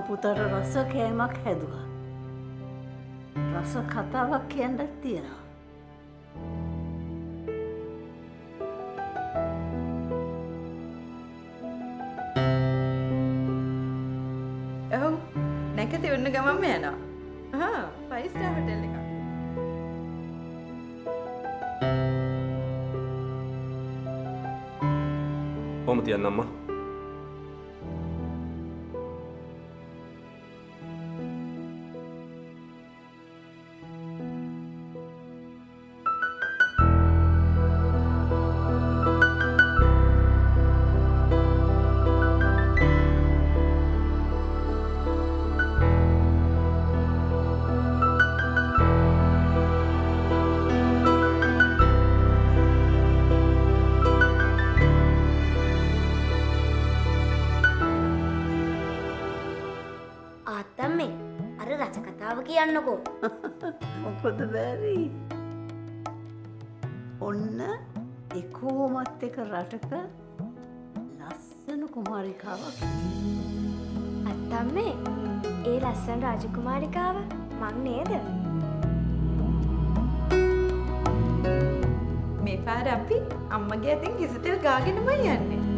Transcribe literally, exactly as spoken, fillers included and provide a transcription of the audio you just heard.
පුතට රස කෑමක් හැදුවා. රස කතාවක් කියන්නත් තියෙනවා. ඔව් නැකති ඔන්න ගමන්ම යනවා. ආ ෆයිව් ස්ටාර් හොටෙල් එකක්. කොහොම තියන්න අම්මා? කියන්නකෝ. මොකද බැරි? ඔන්න එකොමත් එක රටක ලස්සන කුමාරිකාවක්. අත්තම්මේ ඒ ලස්සන රාජකුමාරිකාව මං නේද? මේ පාර අපි අම්මගේ අතින් කිසිතෙල් ගාගෙනමයි යන්නේ.